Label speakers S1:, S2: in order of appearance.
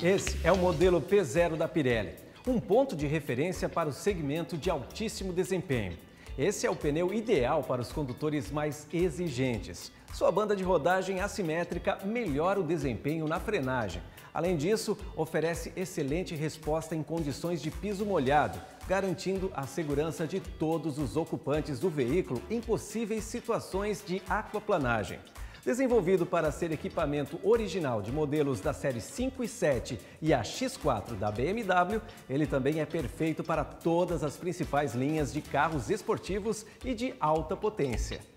S1: Esse é o modelo P0 da Pirelli, um ponto de referência para o segmento de altíssimo desempenho. Esse é o pneu ideal para os condutores mais exigentes. Sua banda de rodagem assimétrica melhora o desempenho na frenagem. Além disso, oferece excelente resposta em condições de piso molhado, garantindo a segurança de todos os ocupantes do veículo em possíveis situações de aquaplanagem. Desenvolvido para ser equipamento original de modelos da série 5 e 7 e a X4 da BMW, ele também é perfeito para todas as principais linhas de carros esportivos e de alta potência.